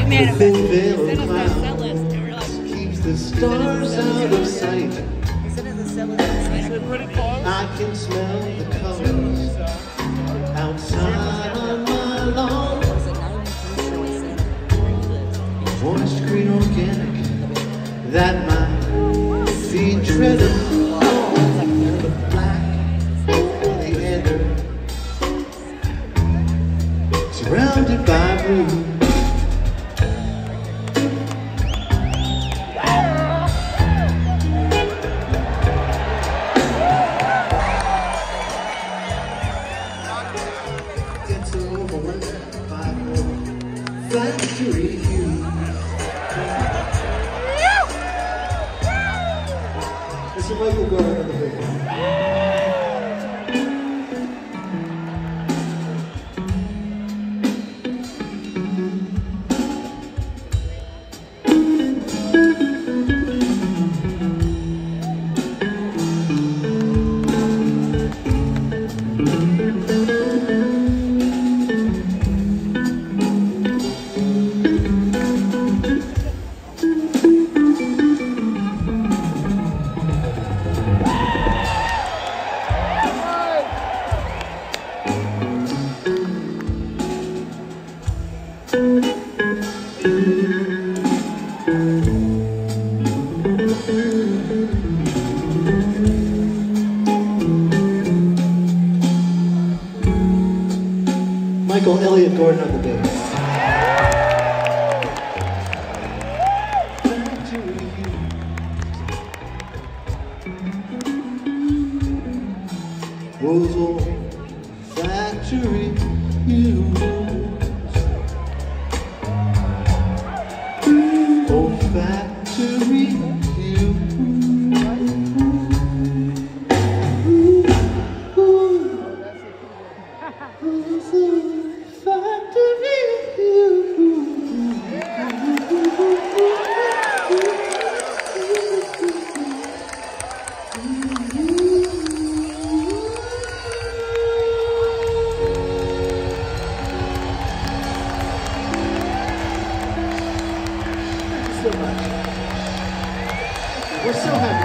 The thin veil of cloud keeps the stars out of sight. I can smell the colors outside on my lawn. Forest green organic that my feet tread upon. The black oleander surrounded by blue. Factory view. It's a Michael Gordon on the big one. Michael Elliott Gordon on the bass. Those old factory views. Old factory views. So much. We're so happy.